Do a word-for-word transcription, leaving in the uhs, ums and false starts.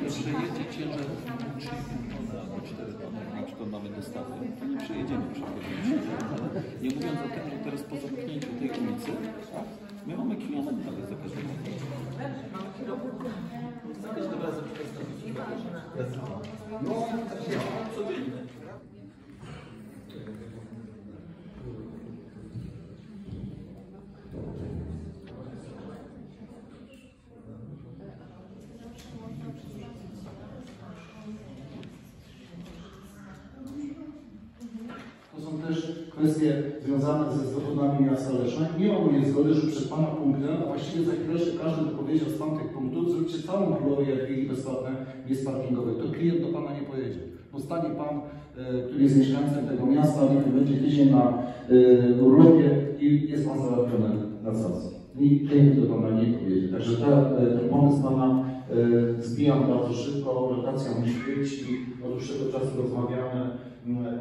przejedzie ciężarówką trzy i pół tony albo cztery tony, na przykład mamy dostawy, to nie przejedziemy przez ale nie mówiąc o tym, że teraz po zamknięciu tej ulicy, my mamy kilometr nawet za każdym razem. Za każdym razem no, codziennie. To są też kwestie związane ze zdobudami miasta Leszna. Nie mam mnie zgody, że przed Pana punktem, a właściwie za chwilę każdy wypowiedział z tamtych punktów, zróbcie całą Królowię jak chwili bezpłatne miejsc parkingowe. To klient do Pana nie pojedzie. Dostanie Pan, e, który jest mieszkańcem tego miasta, nie będzie tydzień na e, urlopie i jest Pan załatwiony na stacji. Nikt klient do Pana nie pojedzie. Także ta, ten pomysł Pana e, zbijam bardzo szybko, rotacja musi być i od dłuższego czasu rozmawiamy.